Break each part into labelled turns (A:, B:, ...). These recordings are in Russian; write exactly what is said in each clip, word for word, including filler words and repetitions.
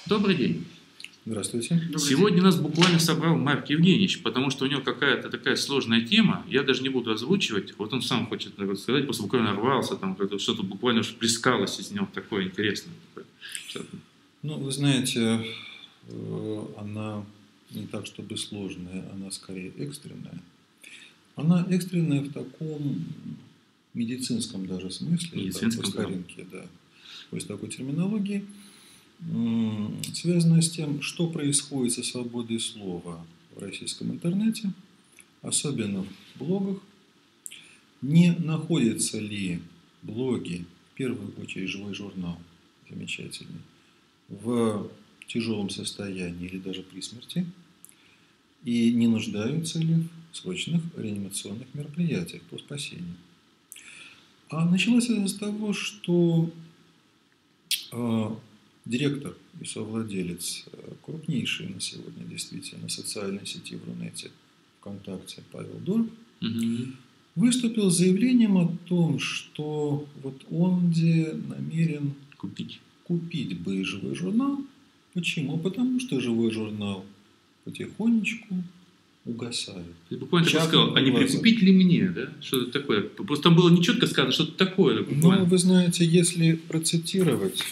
A: Добрый день.
B: Здравствуйте. Добрый
A: Сегодня
B: день.
A: нас буквально собрал Марк Евгеньевич, потому что у него какая-то такая сложная тема, я даже не буду озвучивать, вот он сам хочет сказать, просто буквально рвался, там что-то буквально уж плескалось из него такое интересное.
B: Ну, вы знаете, она не так, чтобы сложная, она скорее экстренная. Она экстренная в таком медицинском даже смысле,
A: медицинском,
B: по старинке, да, то есть такой терминологии, связанная с тем, что происходит со свободой слова в российском интернете, особенно в блогах, не находятся ли блоги, в первую очередь живой журнал, замечательный, в тяжелом состоянии или даже при смерти, и не нуждаются ли в срочных реанимационных мероприятиях по спасению. А началось это с того, что э, директор и совладелец крупнейшей на сегодня действительно социальной сети в Рунете ВКонтакте Павел Дорб
A: угу.
B: выступил с заявлением о том, что вот он где намерен
A: купить.
B: купить бы живой журнал. Почему? Потому что живой журнал потихонечку угасает.
A: Ты буквально так сказал, а не прикупить ли мне, да? Что-то такое. Просто там было нечетко сказано, что-то такое.
B: Ну, вы знаете, если процитировать,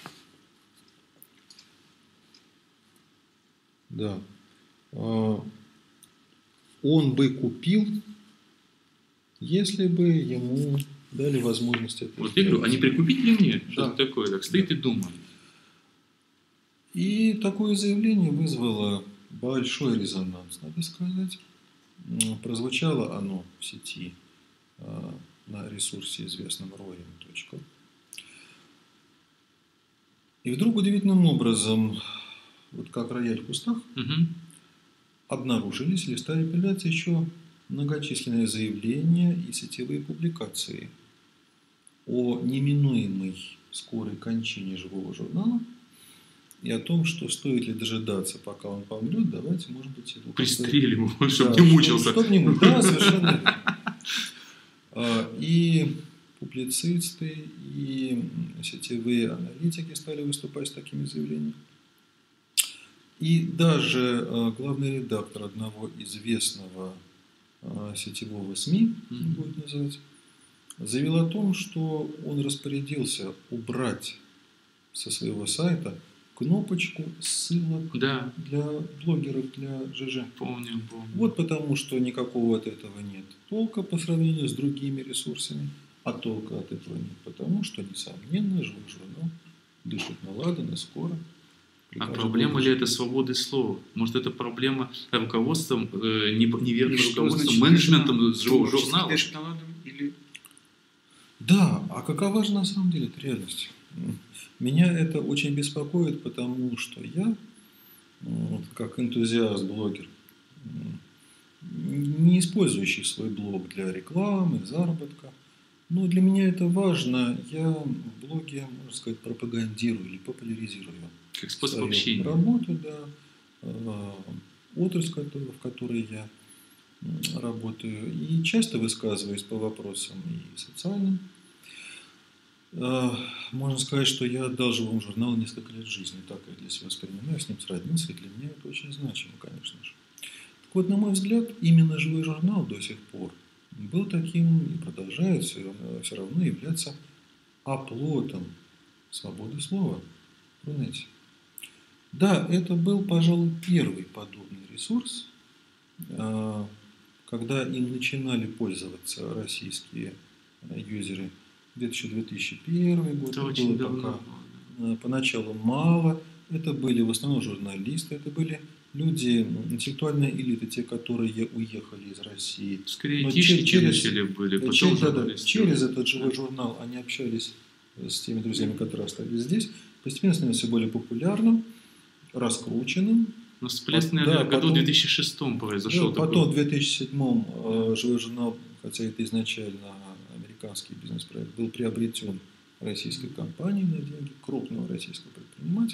B: да, он бы купил, если бы ему дали возможность это
A: Вот я говорю, а не прикупить ли мне? Что-то
B: да.
A: такое, так стоит
B: да.
A: и думает.
B: И такое заявление вызвало большой резонанс, надо сказать. Прозвучало оно в сети на ресурсе известном роем точка ру. И вдруг удивительным образом, вот как рояль в кустах,
A: угу.
B: обнаружились в листах апелляции еще многочисленные заявления и сетевые публикации о неминуемой скорой кончине живого журнала и о том, что стоит ли дожидаться, пока он помрет, давайте, может быть, его...
A: Пристрелим его, чтобы
B: да,
A: не мучился.
B: Чтобы не мучился, да, совершенно. И публицисты, и сетевые аналитики стали выступать с такими заявлениями. И даже главный редактор одного известного сетевого СМИ, mm-hmm. будет называть, заявил о том, что он распорядился убрать со своего сайта кнопочку ссылок
A: да.
B: для блогеров, для ЖЖ.
A: Помню, помню.
B: Вот потому, что никакого от этого нет толка по сравнению с другими ресурсами, а толка от этого нет, потому что, несомненно, живой журнал дышит наладанно, скоро.
A: А проблема ли это свободы слова? Может, это проблема руководством, э, неверным руководством, менеджментом живого журнала?
B: Или... Да, а какова же на самом деле эта реальность? Меня это очень беспокоит, потому что я, как энтузиаст-блогер, не использующий свой блог для рекламы, заработка, но для меня это важно. Я в блоге, можно сказать, пропагандирую или популяризирую
A: как способ общения.
B: Работу, да, отрасль, в которой я работаю, и часто высказываюсь по вопросам и социальным. Можно сказать, что я отдал живому журналу несколько лет жизни, так я для себя воспринимаю, с ним сроднился, и для меня это очень значимо, конечно же. Так вот, на мой взгляд, именно живой журнал до сих пор был таким и продолжает все равно являться оплотом свободы слова в Рунете. Да, это был, пожалуй, первый подобный ресурс, когда им начинали пользоваться российские юзеры. Где-то еще две тысячи первый год.
A: Это очень
B: было
A: давно.
B: Пока, поначалу мало. Это были в основном журналисты, это были люди, интеллектуальная элита, те, которые уехали из России.
A: Скорее, айтишники
B: через,
A: начали были, потом
B: через,
A: журналисты.
B: Через этот живой журнал они общались с теми друзьями, которые остались здесь. Постепенно становился все более популярным, раскрученным.
A: Но всплеск, наверное, да, в году потом, две тысячи шестом произошел.
B: Да, потом в две тысячи седьмом э, живой журнал, хотя это изначально американский бизнес-проект, был приобретен российской компанией на деньги крупного российского предпринимателя.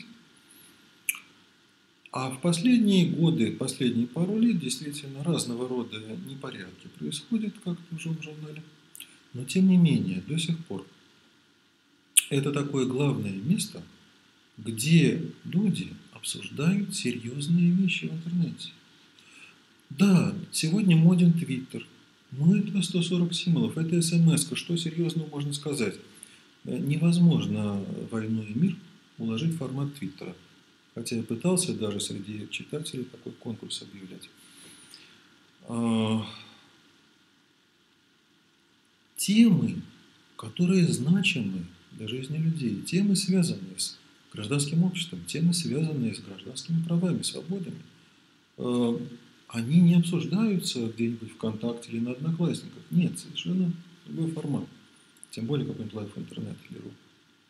B: А в последние годы, последние пару лет, действительно разного рода непорядки происходят, как в живом журнале. Но тем не менее, до сих пор это такое главное место, где люди обсуждают серьезные вещи в интернете. Да, сегодня моден Твиттер. Ну, это сто сорок символов, это смс-ка. Что серьезного можно сказать? Невозможно «Войну и мир» уложить в формат Твиттера. Хотя я пытался даже среди читателей такой конкурс объявлять. Темы, которые значимы для жизни людей, темы, связанные с гражданским обществом, темы, связанные с гражданскими правами, свободами, они не обсуждаются где-нибудь ВКонтакте или на Одноклассниках. Нет, совершенно другой формат. Тем более какой-нибудь лайф интернет или ру.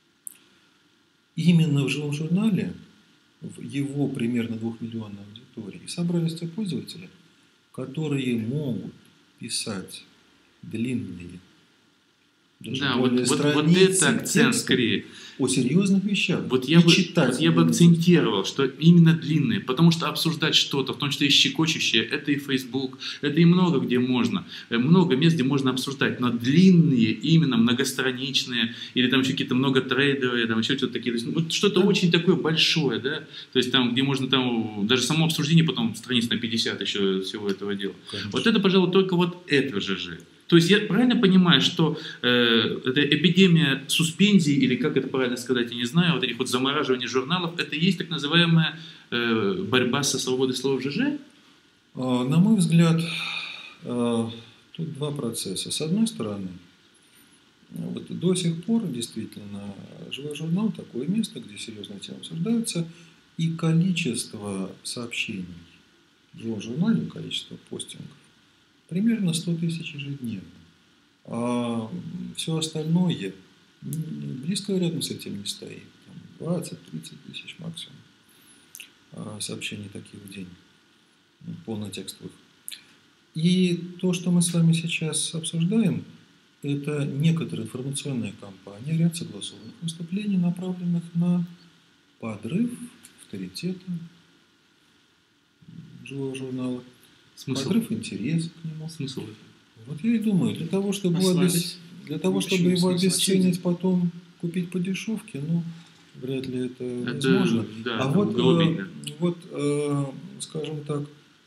B: Именно в живом журнале, в его примерно двухмиллионной аудитории, собрались те пользователи, которые могут писать длинные, даже
A: да,
B: более
A: вот, вот, вот это акцент скорее.
B: О серьезных вещах.
A: Вот я, бы, вот я бы акцентировал, что именно длинные, потому что обсуждать что-то, в том числе и щекочущее, это и Facebook, это и много где можно, много мест, где можно обсуждать, но длинные, именно многостраничные, или там еще какие-то многотрейдовые, там еще что-то такие, ну, что-то да. очень такое большое, да, то есть там, где можно там, даже само обсуждение потом страниц на пятьдесят еще всего этого дела. Конечно. Вот это, пожалуй, только вот это же. То есть я правильно понимаю, что э, эта эпидемия суспензии, или как это правильно сказать, я не знаю, вот этих вот замораживаний журналов, это и есть так называемая э, борьба со свободой слова в ЖЖ?
B: На мой взгляд, э, тут два процесса. С одной стороны, вот до сих пор действительно живой журнал такое место, где серьезные темы обсуждаются, и количество сообщений в живом журнале, количество постингов, примерно сто тысяч ежедневно. А все остальное близко рядом с этим не стоит. двадцать-тридцать тысяч максимум сообщений таких в день, полнотекстовых. И то, что мы с вами сейчас обсуждаем, это некоторая информационная кампания, ряд согласованных выступлений, направленных на подрыв авторитета живого журнала. Смысл? Подрыв интереса к нему.
A: Смысл?
B: Вот я и думаю, для того, чтобы, его, обес... для того, чтобы его обесценить, потом купить по дешевке, ну, вряд ли это, это возможно.
A: Да,
B: а вот, э, вот э, скажем так,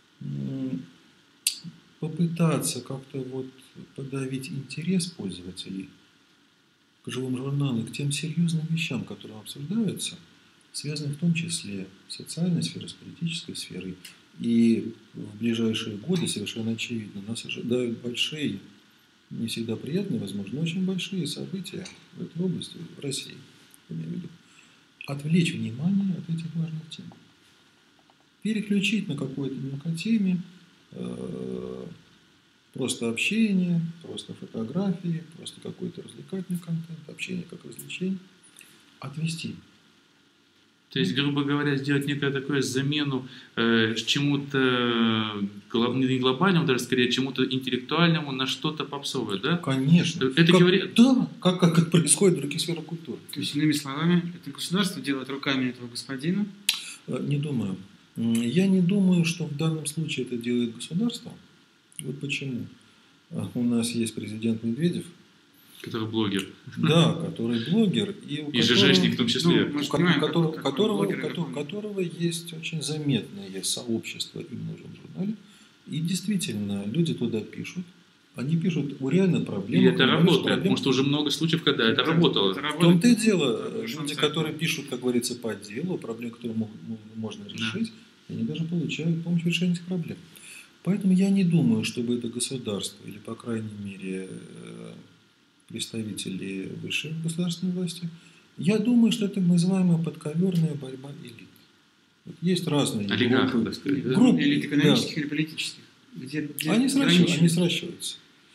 B: попытаться как-то вот подавить интерес пользователей к живым журналам, к тем серьезным вещам, которые обсуждаются, связанных в том числе с социальной сферой, с политической сферой. И в ближайшие годы, совершенно очевидно, нас ожидают большие, не всегда приятные, возможно, но очень большие события в этой области, в России, я имею в виду. Отвлечь внимание от этих важных тем. Переключить на какой-то мелкотеме, э, просто общение, просто фотографии, просто какой-то развлекательный контент, общение как развлечение. Отвести.
A: То есть, грубо говоря, сделать некую такую замену э, чему-то глоб, не глобальному, даже скорее чему-то интеллектуальному на что-то попсовое, да?
B: Конечно.
A: Это
B: как,
A: говорит...
B: Да, как, как это происходит в других сферах культуры.
C: То есть, иными словами, это государство делает руками этого господина?
B: Не думаю. Я не думаю, что в данном случае это делает государство. Вот почему. У нас есть президент Медведев.
A: Который блогер.
B: Да, который блогер. И,
A: и ЖЖшник в том числе.
B: Ну, у понимаем, которого, как, которого, которого, которого есть очень заметное сообщество именно в журнале. И действительно, люди туда пишут. Они пишут о реальных проблемах.
A: И это работает, проблем. Потому что уже много случаев, когда это, это работало.
B: Это в том-то и дело. Люди, которые пишут, как говорится, по делу, проблемы, которые можно решить, да. Они даже получают помощь в решении этих проблем. Поэтому я не думаю, чтобы это государство, или, по крайней мере, представители высшей государственной власти, я думаю, что это так называемая подковерная борьба элит. Вот есть разные
A: олигархов,
B: группы.
A: Сказать, да?
C: Группы элит экономических да. или политических. Где, где
B: они, сращиваются, они сращиваются.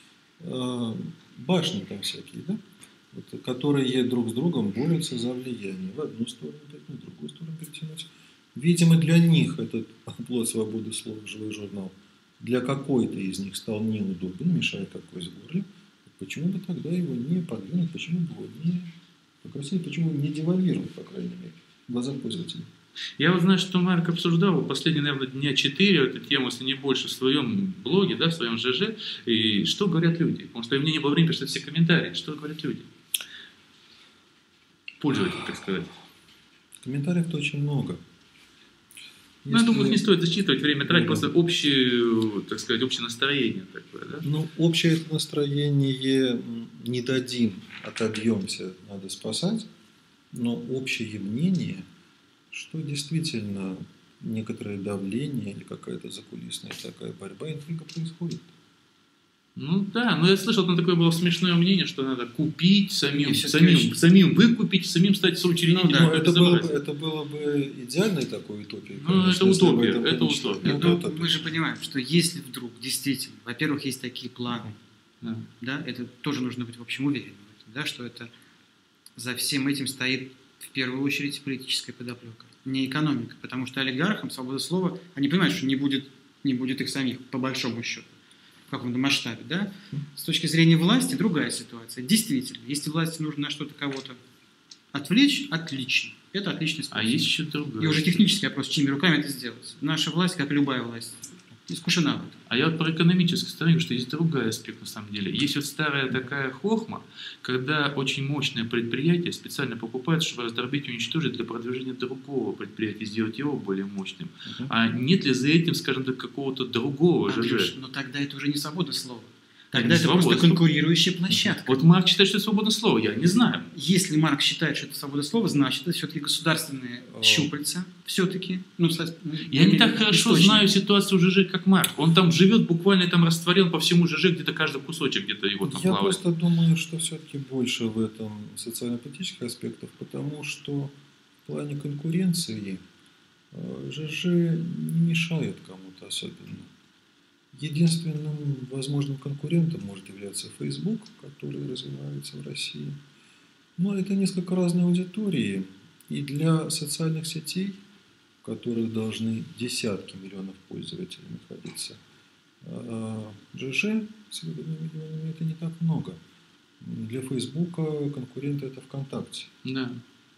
B: Башни там всякие, да? Вот, которые друг с другом борются за влияние. В одну сторону перетянуть, в другую сторону перетянуть. Видимо, для них этот плод свободы слова, живой журнал, для какой-то из них стал неудобен, мешает какой из горле. Почему бы тогда его не подвинуть, почему бы его не покрасить, почему не девальвировать, по крайней мере, в глазах пользователей?
A: Я вот знаю, что Марк обсуждал последние, наверное, дня четыре эту тему, если не больше, в своем блоге, да, в своем ЖЖ. И что говорят люди? Потому что мне не было времени писать все комментарии. Что говорят люди? Пользователи, так сказать.
B: Комментариев-то очень много.
A: Ну, я думаю, их не стоит зачитывать, время тратить,
B: Да.
A: просто общее, так сказать, общее настроение такое, да?
B: Ну, общее это настроение м, не дадим, отобьемся, надо спасать. Но общее мнение, что действительно некоторое давление или какая-то закулисная такая борьба, интрига происходит.
A: Ну да, но я слышал, там такое было смешное мнение, что надо купить самим,
C: Не, всё-таки
A: самим,
C: очень-
A: самим выкупить, самим стать соучредителем.
C: Ну да,
B: Ну, это, было бы,
A: безобразие.
B: это было бы идеальной такой утопией.
A: Ну,
B: конечно,
A: это
B: если бы
A: утопия,
B: это
A: это
B: помечтать.
A: утопия.
B: Ну,
C: Ну,
B: это
C: мы же понимаем, что если вдруг действительно, во-первых, есть такие планы,
A: Да.
C: да, это тоже нужно быть, в общем, уверенным, в этом, да, что это за всем этим стоит в первую очередь политическая подоплека, не экономика, потому что олигархам свобода слова, они понимают, что не будет, не будет их самих, по большому счету, в каком-то масштабе, да. С точки зрения власти другая ситуация. Действительно, если власти нужно на что-то кого-то отвлечь, отлично. Это отличный способ.
A: А есть еще другое.
C: И уже технический вопрос, чьими руками это сделать. Наша власть, как любая власть, искушена в этом.
A: А я вот про экономическую сторону, что есть другой аспект на самом деле. Есть вот старая такая хохма, когда очень мощное предприятие специально покупает, чтобы раздробить и уничтожить для продвижения другого предприятия, сделать его более мощным.
B: Мгм.
A: А нет ли за этим, скажем так, какого-то другого
C: Андрюш,
A: ЖЖ?
C: но тогда это уже не свобода слова.
A: Это
C: Тогда
A: не
C: это
A: свобода
C: просто
A: слова.
C: конкурирующая площадка.
A: Вот Марк считает, что это свободное слово, я не знаю.
C: Если Марк считает, что это свобода слова, значит, это все-таки государственные
B: О.
C: щупальца. Все-таки. Ну, кстати,
A: Я не так хорошо
C: источник.
A: знаю ситуацию в ЖЖ, как Марк. Он там живет, буквально там растворен по всему ЖЖ, где-то каждый кусочек где-то его там
B: Я
A: плавает.
B: просто думаю, что все-таки больше в этом социально-политических аспектов, потому что в плане конкуренции э, ЖЖ не мешает кому-то особенно. Единственным возможным конкурентом может являться Facebook, который развивается в России. Но это несколько разные аудитории. И для социальных сетей, в которых должны десятки миллионов пользователей находиться, а ЖЖ с миллионами это не так много. Для Фейсбука конкуренты это ВКонтакте.
A: Да.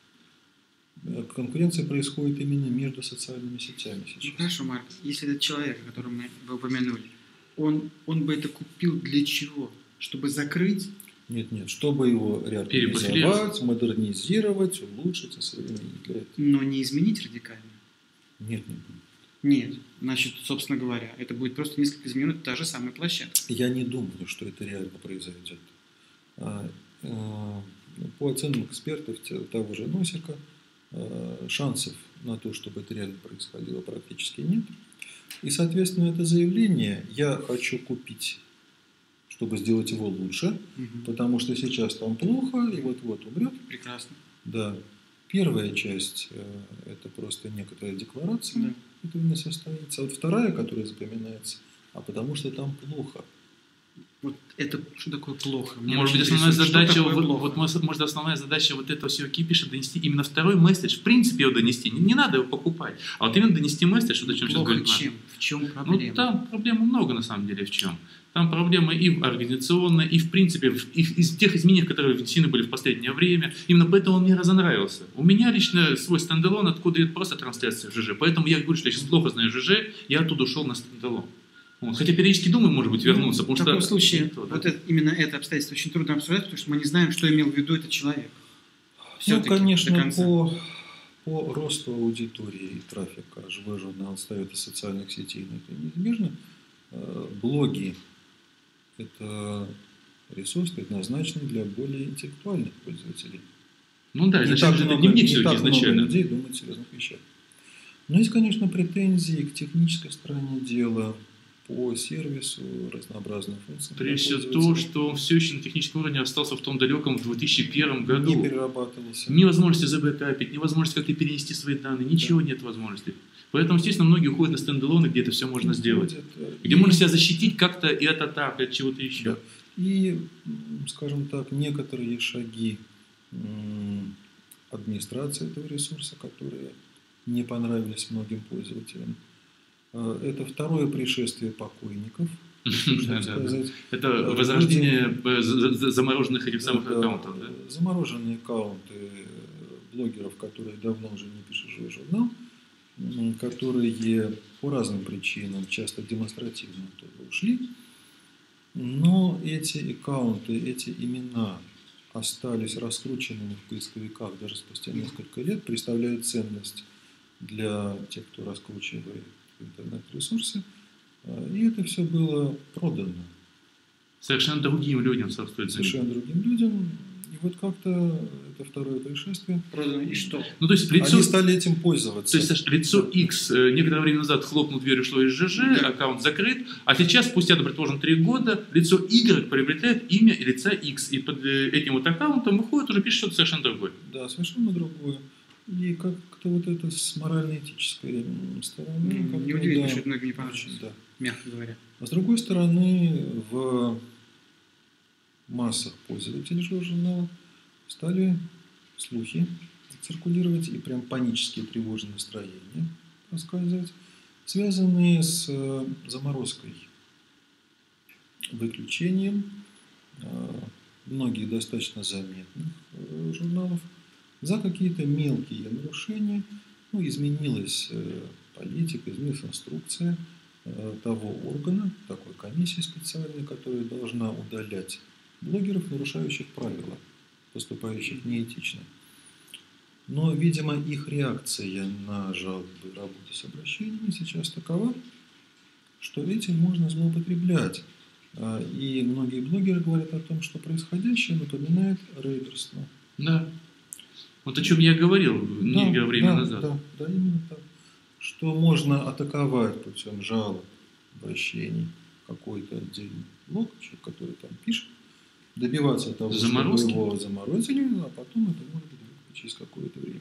B: Конкуренция происходит именно между социальными сетями
C: Ну,
B: сейчас.
C: хорошо, Марк, если этот человек, о котором мы вы упомянули, он, он бы это купил для чего? Чтобы закрыть?
B: Нет, нет, чтобы его
A: Перепрофилировать.
B: реорганизовать, модернизировать, улучшить, осовременить для этого.
C: Но не изменить радикально?
B: Нет, нет, нет.
C: Нет. Значит, собственно говоря, это будет просто несколько изменено, та же самая площадка.
B: Я не думаю, что это реально произойдет. А, а, по оценкам экспертов те- того же Носика, а, шансов на то, чтобы это реально происходило, практически нет. И, соответственно, это заявление «я хочу купить, чтобы сделать его лучше,
C: Мгм.
B: потому что сейчас там плохо и вот-вот умрет».
C: Прекрасно.
B: Да. Первая часть э, – это просто некоторая декларация,
C: Да.
B: этого не состоится. А вот вторая, которая запоминается, а потому что там плохо.
C: Вот это что такое плохо? Мне
A: Может быть,
C: очень
A: основная
C: интересует, что
A: задача,
C: такое
A: вот,
C: плохо?
A: вот, может, может, основная задача вот этого всего кипиша донести именно второй месседж, в принципе, его донести. Не, не надо его покупать, а вот именно донести месседж, вот о чем сейчас
C: Плохо
A: говорит Марк.
C: чем? В чем
A: Ну,
C: проблема?
A: там проблем много, на самом деле, в чем. Там проблемы и в организационной, и в принципе в, и в- из тех изменений, которые внесены были в последнее время. Именно поэтому он мне разонравился. У меня лично свой стендалон, откуда идет просто трансляция в ЖЖ. Поэтому я говорю, что я сейчас плохо знаю ЖЖ, я оттуда ушел на стендалон. Вот. Хотя периодически думаю, может быть, вернуться.
C: Ну,
A: потому
C: в таком
A: что
C: случае,
A: это, да.
C: вот это, именно это обстоятельство очень трудно обсуждать, потому что мы не знаем, что имел в виду этот человек.
B: Ну,
C: Всё-таки до
B: конечно,
C: конца.
B: по, по росту аудитории и трафика живой журнал отстает от социальных сетей, но это неизбежно. Э, Блоги – это ресурс, предназначенный для более интеллектуальных пользователей.
A: Ну да,
B: Не
A: изначально
B: так
A: это
B: много,
A: дневник
B: не
A: все-таки
B: так много
A: изначально.
B: людей думают о серьезных вещах. Но есть, конечно, претензии к технической стороне дела, по сервису, разнообразным функциям.
A: Прежде всего
B: для
A: то,
B: пользователей.
A: что он все еще на техническом уровне остался в том далеком две тысячи первом
B: Не
A: году.
B: перерабатывался.
A: Невозможности забэкапить, невозможности как-то перенести свои данные, ничего нет возможности. Поэтому, естественно, многие уходят на стендалоны, где это все можно сделать.
B: Уходят, э,
A: Где
B: и-
A: можно себя защитить как-то и от атак, и от чего-то еще.
B: Да. И, м, скажем так, некоторые шаги м, администрации этого ресурса, которые не понравились многим пользователям. А, Это второе пришествие покойников, можно
A: Да, да, да.
B: сказать.
A: Это
B: Э,
A: возрождение э, за- за- замороженных этих самых
B: Да,
A: аккаунтов, да?
B: Замороженные аккаунты э, блогеров, которые давно уже не пишут живой журнал, м, которые по разным причинам, часто демонстративно оттуда ушли. Но эти аккаунты, эти имена остались раскрученными в поисковиках даже спустя несколько лет, представляют ценность для тех, кто раскручивает интернет-ресурсы. И это все было продано.
A: Совершенно другим людям, собственно.
B: Совершенно другим людям. И вот как-то это второе происшествие.
C: Продано и что?
A: Ну, то есть лицо...
B: Они стали этим пользоваться.
A: То есть, Саш, лицо X некоторое время назад хлопнул дверь, ушло из ЖЖ, да. Аккаунт закрыт, а сейчас, спустя, ну, предположим, три года, лицо Y приобретает имя и лица X. И под этим вот аккаунтом выходит, уже пишет что-то совершенно другое.
B: Да, совершенно другое. И как-то вот это с морально-этической стороны...
C: Mm, не удивительно, да, что это многим не понравилось, да, мягко говоря.
B: А с другой стороны, в массах пользователей журнала стали слухи циркулировать и прям панические тревожные настроения рассказывать, связанные с заморозкой, выключением многих достаточно заметных журналов за какие-то мелкие нарушения. Ну, изменилась политика, изменилась инструкция того органа, такой комиссии специальной, которая должна удалять блогеров, нарушающих правила, поступающих неэтично. Но, видимо, их реакция на жалобы работы с обращениями сейчас такова, что этим можно злоупотреблять. И многие блогеры говорят о том, что происходящее напоминает рейдерство.
A: Да. Вот о чем я говорил
B: да,
A: некоторое время
B: да,
A: назад.
B: Да, да, именно так. Что можно атаковать путем жалоб, обращений какой-то отдельный блог, человек, который там пишет, добиваться того,
A: заморозки,
B: чтобы его заморозили, а потом это может быть через какое-то время.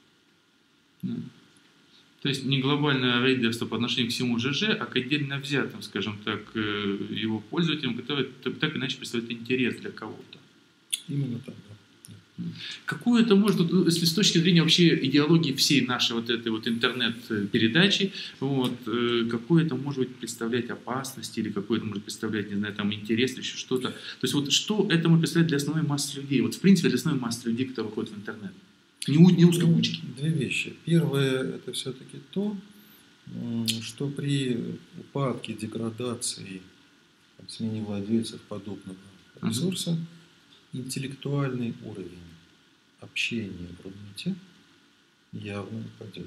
A: Да. То есть не глобальное рейдерство по отношению к всему ЖЖ, а к отдельно взятым, скажем так, его пользователям, которые так иначе представляют интерес для кого-то.
B: Именно так, да.
A: Какую это может, если с точки зрения вообще идеологии всей нашей вот этой вот интернет-передачи, вот, какую это может быть представлять опасность или какой это может представлять, не знаю, там интерес или еще что-то. То есть вот что это может представлять для основной массы людей, вот в принципе для основной массы людей, которые выходят в интернет. Не, не узкоучки.
B: Две вещи. Первое, это все-таки то, что при упадке, деградации, смене владельцев подобного ресурса, uh-huh. интеллектуальный уровень общения в Рунете явно упадет.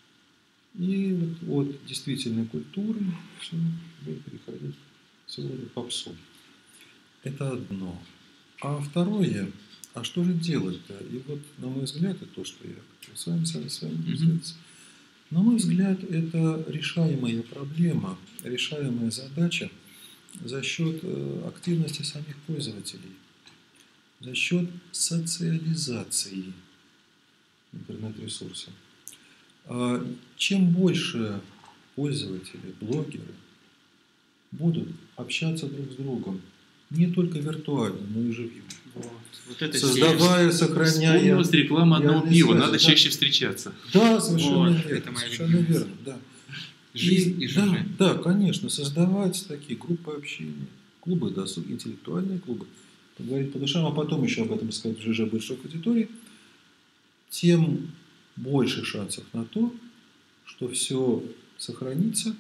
B: И вот от действительной культуры все будет переходить к своего попсу. Это одно. А второе, а что же делать-то? И вот, на мой взгляд, это то, что я с вами, с вами mm-hmm. на мой взгляд, это решаемая проблема, решаемая задача за счет активности самих пользователей, за счет социализации интернет-ресурса. Чем больше пользователи, блогеры будут общаться друг с другом, не только виртуально, но и живьем,
C: вот. Вот это
B: создавая,
C: сеть.
B: сохраняя...
A: Вспомнилась реклама одного пива,
B: связи,
A: надо
B: да.
A: чаще встречаться.
B: Да, совершенно
C: вот,
B: верно.
C: это моя
B: совершенно верно, да.
C: Жизнь и, и
B: да,
C: жизнь.
B: Да, конечно, создавать такие группы общения, клубы досуга, интеллектуальные клубы, поговорить по душам, а потом еще об этом сказать в ЖЖ большой аудитории, тем больше шансов на то, что все сохранится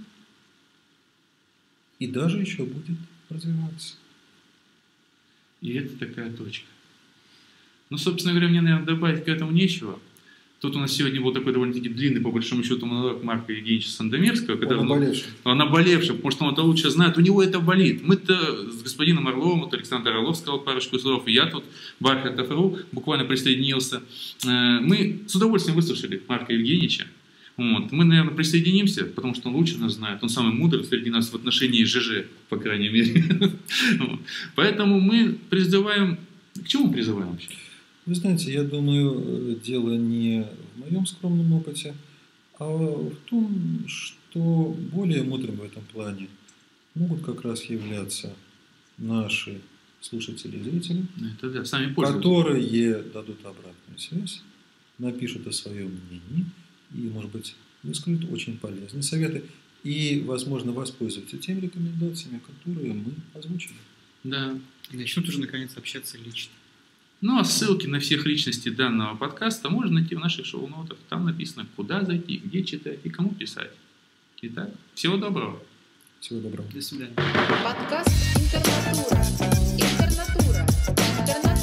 B: и даже еще будет развиваться.
A: И это такая точка. Ну, собственно говоря, мне, наверное, добавить к этому нечего. Тут у нас сегодня был такой довольно-таки длинный, по большому счету, монолог Марка Евгеньевича Сандомирского. Когда
B: он наболевший.
A: Он наболевший, потому что он это лучше знает. У него это болит. Мы-то с господином Орловым, вот Александр Орлов сказал парочку слов, и я тут, Бархатов точка ру, буквально присоединился. Мы с удовольствием выслушали Марка Евгеньевича. Вот. Мы, наверное, присоединимся, потому что он лучше нас знает. Он самый мудрый среди нас в отношении ЖЖ, по крайней мере. Поэтому мы призываем... К чему мы призываем вообще?
B: Вы знаете, я думаю, дело не в моем скромном опыте, а в том, что более мудрым в этом плане могут как раз являться наши слушатели и зрители,
A: это да, сами
B: которые дадут обратную связь, напишут о своем мнении и, может быть, выскажут очень полезные советы и, возможно, воспользуются теми рекомендациями, которые мы озвучили.
A: Да.
C: И начнут уже, наконец, общаться лично.
A: Ну, а ссылки на всех личностей данного подкаста можно найти в наших шоу-нотах. Там написано, куда зайти, где читать и кому писать. Итак, всего доброго.
B: Всего доброго.
C: До свидания.
D: Подкаст «Интернатура». Интернатура. Интернатура.